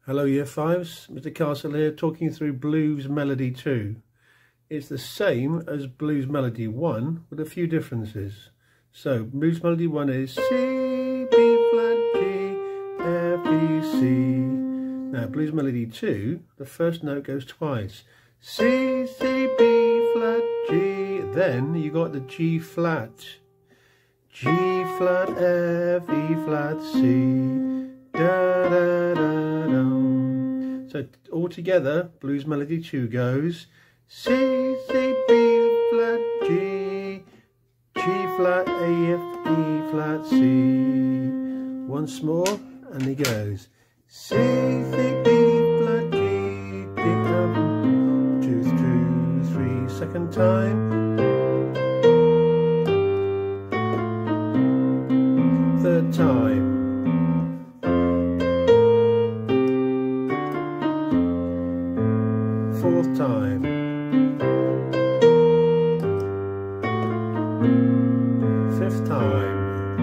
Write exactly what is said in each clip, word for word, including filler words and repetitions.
Hello Year fives, Mister Castle here talking through Blues Melody two. It's the same as Blues Melody one with a few differences. So Blues Melody one is C, B flat, G, F, E, C. Now Blues Melody two, the first note goes twice. C, C, B flat, G. Then you got the G flat. G flat, F, E flat, C. Da, da, da. So all together, Blues Melody two goes C, C, B flat, G, G flat, A, F, E flat, C. Once more, and he goes C, C, B flat, G, D, F, two, two, three, second time. Third time. Fourth time. Fifth time.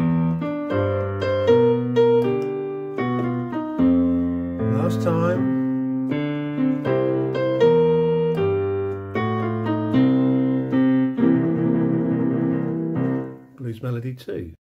Last time. Blues Melody two.